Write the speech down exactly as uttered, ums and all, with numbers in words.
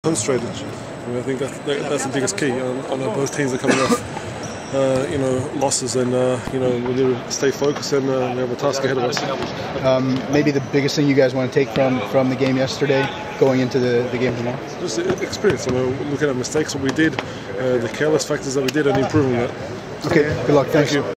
Concentrated. I, mean, I think that, that, that's the biggest key. Um, I know both teams are coming off, uh, you know, losses, and uh, you know, we need to stay focused, and uh, we have a task ahead of us. Um, maybe the biggest thing you guys want to take from from the game yesterday, going into the, the game tomorrow. Just experience. You know, looking at mistakes, what we did, uh, the careless factors that we did, and improving that. Okay. Good luck. Thanks. Thank you.